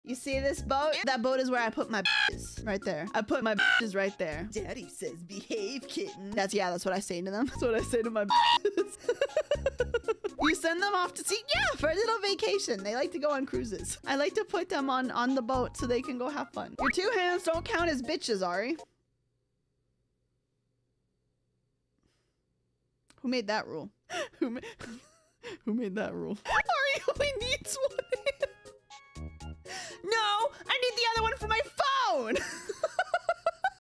You see this boat? That boat is where I put my bitches. Right there. I put my bitches right there. Daddy says behave, kitten. That's what I say to them. That's what I say to my bitches. You send them off to sea? Yeah, for a little vacation. They like to go on cruises. I like to put them on the boat so they can go have fun. Your 2 hands don't count as bitches, Ari. Who made that rule? Who made that rule? Ari only needs 1 hand. No, I need the other one for my phone.